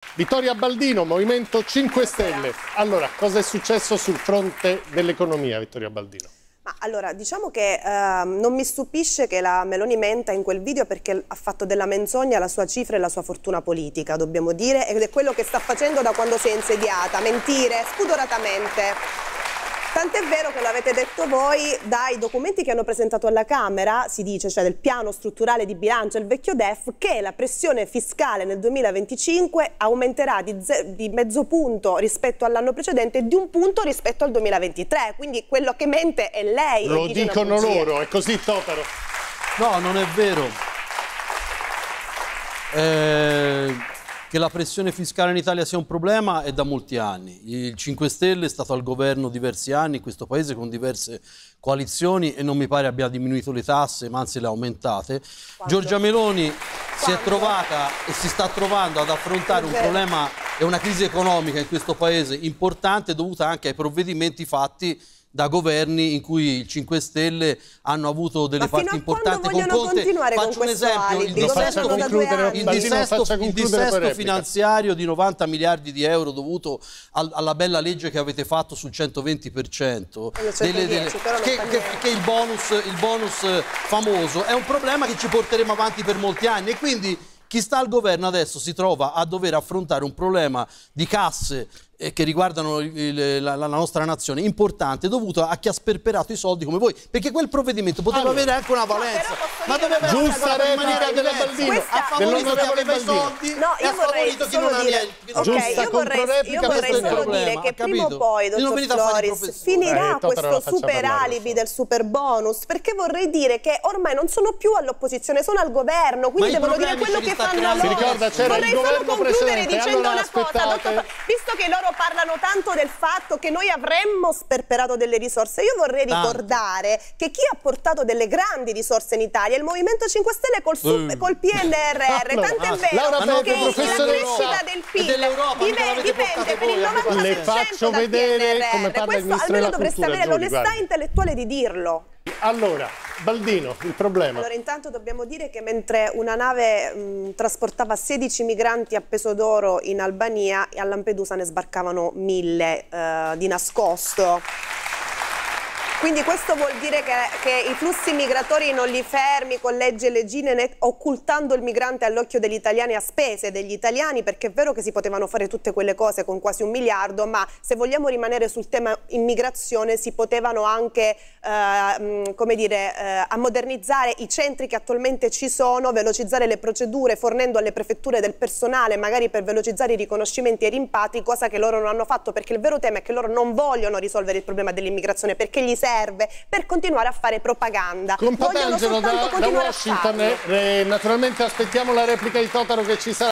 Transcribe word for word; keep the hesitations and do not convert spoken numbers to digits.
Vittoria Baldino, Movimento cinque Stelle. Allora, cosa è successo sul fronte dell'economia, Vittoria Baldino? Ma allora, diciamo che eh, non mi stupisce che la Meloni menta in quel video, perché ha fatto della menzogna la sua cifra e la sua fortuna politica, dobbiamo dire, ed è quello che sta facendo da quando si è insediata, mentire spudoratamente. Tant'è vero che l'avete detto voi, dai documenti che hanno presentato alla Camera, si dice, cioè del piano strutturale di bilancio, il vecchio D E F, che la pressione fiscale nel duemilaventicinque aumenterà di, di mezzo punto rispetto all'anno precedente e di un punto rispetto al duemilaventitré. Quindi quello che mente è lei. Lo dicono loro, è così, Totaro? No, non è vero. Eh... Che la pressione fiscale in Italia sia un problema è da molti anni. Il cinque Stelle è stato al governo diversi anni in questo paese con diverse coalizioni e non mi pare abbia diminuito le tasse, ma anzi le ha aumentate. Quando? Giorgia Meloni Quando? si è trovata e si sta trovando ad affrontare un problema e una crisi economica in questo paese importante, dovuta anche ai provvedimenti fatti da governi in cui il cinque Stelle hanno avuto delle Ma parti importanti con Conte. Faccio un esempio, il dissesto, il dissesto, il dissesto finanziario di novanta miliardi di euro dovuto al, alla bella legge che avete fatto sul centoventi per cento, delle, delle, che, che, che il bonus, il bonus famoso è un problema che ci porteremo avanti per molti anni, e quindi chi sta al governo adesso si trova a dover affrontare un problema di casse eh, che riguardano il, la, la nostra nazione importante, dovuto a chi ha sperperato i soldi come voi, perché quel provvedimento poteva allora avere anche una valenza, no, ma doveva essere giusta replica della Baldino, ha favorito chi aveva i soldi no, e ha favorito chi non aveva. Okay, io vorrei, io vorrei solo dire che prima o poi, dottor Floris, finirà eh, questo super alibi del super bonus, perché vorrei dire che ormai non sono più all'opposizione, sono al governo, quindi devono dire quello che fanno loro. Si ricorda, c'era il governo concludere precedente, dicendo allora una cosa, dottor, visto che loro parlano tanto del fatto che noi avremmo sperperato delle risorse, io vorrei ricordare tanto. che chi ha portato delle grandi risorse in Italia è il Movimento cinque Stelle col, uh. col P N R R, allora, tant'è vero Laura che Pepe, la crescita del P I L dipende, dipende per il novanta per cento dal P N R R. Questo almeno dovreste avere l'onestà intellettuale di dirlo. Allora, Baldino, il problema. Allora, intanto dobbiamo dire che mentre una nave mh, trasportava sedici migranti a peso d'oro in Albania, a Lampedusa ne sbarcavano mille eh, di nascosto. Quindi questo vuol dire che, che i flussi migratori non li fermi con leggi e leggine, né occultando il migrante all'occhio degli italiani a spese degli italiani, perché è vero che si potevano fare tutte quelle cose con quasi un miliardo, ma se vogliamo rimanere sul tema immigrazione si potevano anche, eh, come dire, eh, ammodernizzare i centri che attualmente ci sono, velocizzare le procedure fornendo alle prefetture del personale, magari per velocizzare i riconoscimenti e i rimpatri, cosa che loro non hanno fatto, perché il vero tema è che loro non vogliono risolvere il problema dell'immigrazione, perché gli serve per continuare a fare propaganda. Con Patangelo da, da Washington, eh, naturalmente aspettiamo la replica di Totaro che ci sarà.